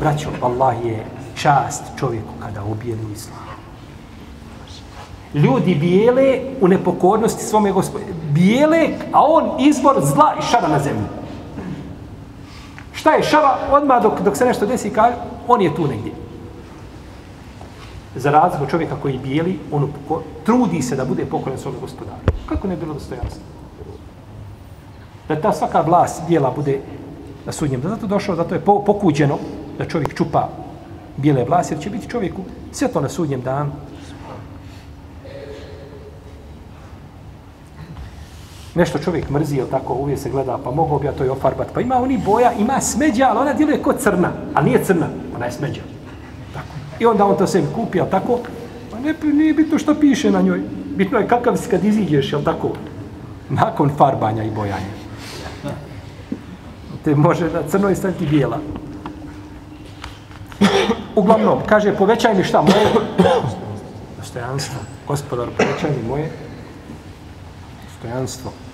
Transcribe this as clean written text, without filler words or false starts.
braćo, Allah je čast čovjeku kada ubijeni u islamu. Ljudi bijele u nepokornosti svome Gospodinu. Bijele, a on izvor zla i šara na zemlji. Šta je šara? Odmah dok se nešto desi, kaže, on je tu negdje. Za razliku čovjeka koji bijeli, on trudi se da bude pokoran svome Gospodaru. Kako ne bilo dostojanstvo? Da ta svaka vlast bijela bude na sudnjem. Zato došao, zato je pokuđeno da čovjek čupa bijele vlasti, jer će biti čovjeku sve to na sudnjem danu. Nešto čovjek mrzi, jel tako, uvijek se gleda, pa mogu bi ja to i ofarbati. Pa ima oni boja, ima smeđa, ali ona djeluje kao crna. Ali nije crna, ona je smeđa. Tako. I onda on to sebi kupi, jel tako? Pa nije bitno što piše na njoj. Bitno je kakav si kad iziđeš, jel tako? Nakon farbanja i bojanja. Te može na crnoj staviti bijela. Uglavnom, kaže, povećaj mi šta moje? Dostojanstvo. Gospodar, povećaj mi moje dostojanstvo.